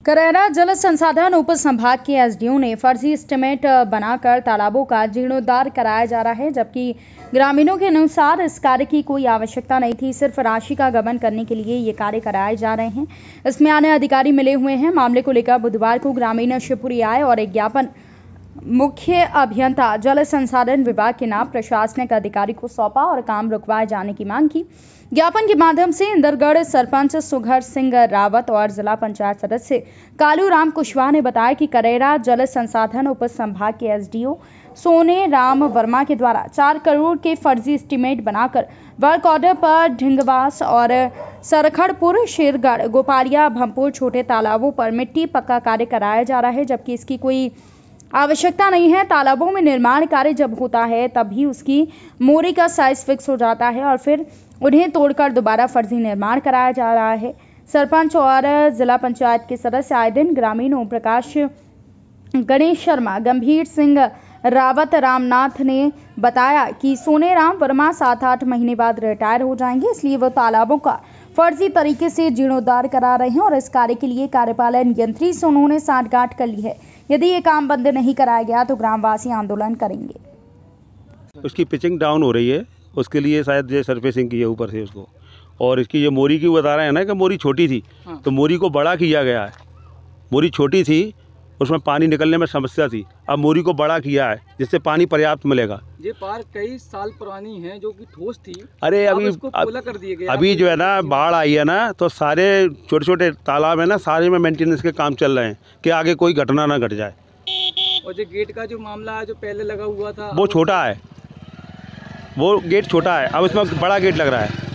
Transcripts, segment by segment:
करैरा जल संसाधन उप संभाग के एसडीओ ने फर्जी एस्टीमेट बनाकर तालाबों का जीर्णोद्धार कराया जा रहा है, जबकि ग्रामीणों के अनुसार इस कार्य की कोई आवश्यकता नहीं थी। सिर्फ राशि का गबन करने के लिए ये कार्य कराए जा रहे हैं। इसमें आने अधिकारी मिले हुए हैं। मामले को लेकर बुधवार को ग्रामीण शिवपुरी आए और एक ज्ञापन मुख्य अभियंता जल संसाधन विभाग के नाम प्रशासनिक अधिकारी को सौंपा और काम रुकवाए जाने की मांग की। ज्ञापन के माध्यम से इंदरगढ़ सरपंच सुघर सिंह रावत और जिला पंचायत सदस्य कालू राम कुशवाहा ने बताया कि करैरा जल संसाधन उप संभाग के एसडीओ सोने राम वर्मा के द्वारा 4 करोड़ के फर्जी एस्टीमेट बनाकर वर्क ऑर्डर पर ढिंगवास और सरखड़पुर, शेरगढ़, गोपालिया, भमपुर छोटे तालाबों पर मिट्टी पक्का कार्य कराया जा रहा है, जबकि इसकी कोई आवश्यकता नहीं है। तालाबों में निर्माण कार्य जब होता है तभी उसकी मोरी का साइज फिक्स हो जाता है और फिर उन्हें तोड़कर दोबारा फर्जी निर्माण कराया जा रहा है। सरपंच और जिला पंचायत के सदस्य आए दिन ग्रामीण ओम प्रकाश, गणेश शर्मा, गंभीर सिंह रावत, रामनाथ ने बताया कि सोनेराम वर्मा 7-8 महीने बाद रिटायर हो जाएंगे, इसलिए वो तालाबों का फर्जी तरीके से जीर्णोद्धार करा रहे हैं और इस कार्य के लिए कार्यपालन यंत्री से उन्होंने सांठगांठ कर ली है। यदि ये काम बंद नहीं कराया गया तो ग्रामवासी आंदोलन करेंगे। उसकी पिचिंग डाउन हो रही है, उसके लिए शायद ये सरफेसिंग की है ऊपर से उसको, और इसकी ये मोरी की बता रहे हैं ना कि मोरी छोटी थी। हाँ। तो मोरी को बड़ा किया गया है। मोरी छोटी थी, उसमें पानी निकलने में समस्या थी, अब मोरी को बड़ा किया है जिससे पानी पर्याप्त मिलेगा। ये पार कई साल पुरानी है जो कि ठोस थी। अरे अभी कर दिए गए। अभी जो है ना बाढ़ आई है ना, तो सारे छोटे छोटे तालाब है ना, सारे में मेंटेनेंस के काम चल रहे हैं कि आगे कोई घटना ना घट जाए। और जो गेट का जो मामला है जो पहले लगा हुआ था वो छोटा है, वो गेट छोटा है, अब उसमें बड़ा गेट लग रहा है।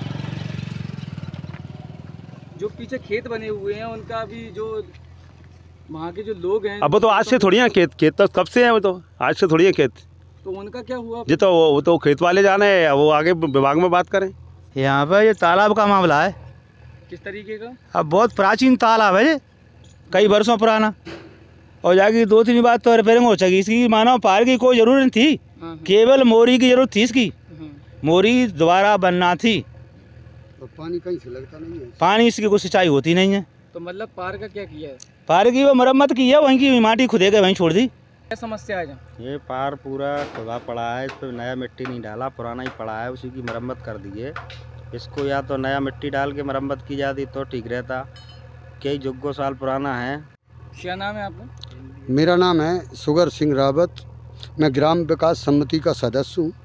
जो पीछे खेत बने हुए हैं उनका भी जो वहाँ के जो लोग हैं, अब वो तो आज से थोड़ी है खेत तो कब से है, वो तो आज से थोड़ी है खेत। तो उनका क्या हुआ? जी तो वो तो खेत वाले जाने हैं, वो आगे विभाग में बात करें। यहाँ पर ये तालाब का मामला है। किस तरीके का? अब बहुत प्राचीन तालाब है ये, कई वर्षों पुराना, और जाके 2-3 बार तो रिपेयरिंग हो सकी। इसकी मानव पार की कोई ज़रूरत नहीं थी, केवल मोरी की जरूरत थी। इसकी मोरी दोबारा बनना थी। तो पानी कहीं से लगता नहीं है, पानी इसकी कोई सिंचाई होती नहीं है। तो मतलब पार का क्या किया है? पार की वो मरम्मत की है, वहीं की माटी खुदे के वहीं छोड़ दी। क्या समस्या है? ये पार पूरा खुदा पड़ा है, इस पर नया मिट्टी नहीं डाला, पुराना ही पड़ा है, उसी की मरम्मत कर दी है। इसको या तो नया मिट्टी डाल के मरम्मत की जाती तो ठीक रहता। कई जुग्गों साल पुराना है। क्या नाम है आपका? मेरा नाम है सुघर सिंह रावत, मैं ग्राम विकास समिति का सदस्य हूँ।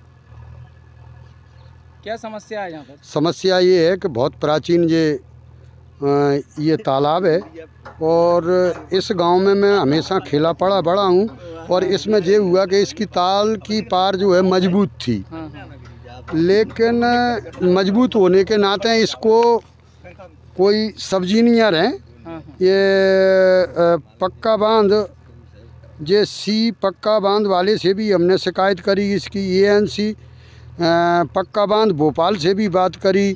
क्या समस्या है यहाँ पर? समस्या ये है कि बहुत प्राचीन ये तालाब है और इस गांव में मैं हमेशा खेला पड़ा बड़ा हूँ, और इसमें ये हुआ कि इसकी ताल की पार जो है मजबूत थी, लेकिन मजबूत होने के नाते इसको कोई सब्जिनियर हैं, ये पक्का बांध पक्का बांध वाले से भी हमने शिकायत करी, इसकी एएनसी पक्का बांध भोपाल से भी बात करी,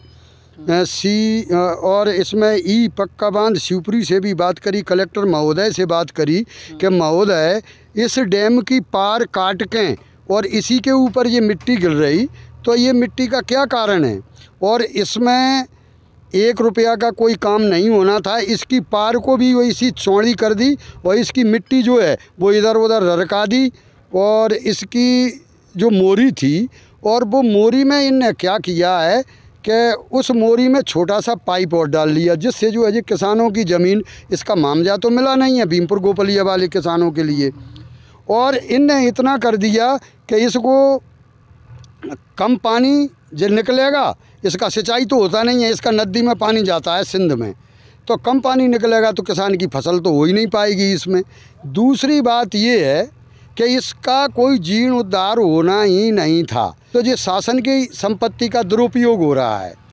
और इसमें पक्का बांध शिवपुरी से भी बात करी, कलेक्टर महोदय से बात करी कि महोदय इस डैम की पार काट के और इसी के ऊपर ये मिट्टी गिर रही, तो ये मिट्टी का क्या कारण है, और इसमें 1 रुपया का कोई काम नहीं होना था। इसकी पार को भी वो इसी चौड़ी कर दी और इसकी मिट्टी जो है वो इधर उधर ररका दी, और इसकी जो मोरी थी, और वो मोरी में इनने क्या किया है कि उस मोरी में छोटा सा पाइप और डाल लिया, जिससे जो है ये किसानों की ज़मीन, इसका मामजा तो मिला नहीं है भीमपुर गोपालिया वाले किसानों के लिए, और इनने इतना कर दिया कि इसको कम पानी जो निकलेगा, इसका सिंचाई तो होता नहीं है, इसका नदी में पानी जाता है सिंध में, तो कम पानी निकलेगा तो किसान की फसल तो हो ही नहीं पाएगी इसमें। दूसरी बात ये है कि इसका कोई जीर्णोद्धार होना ही नहीं था, तो ये शासन की संपत्ति का दुरुपयोग हो रहा है।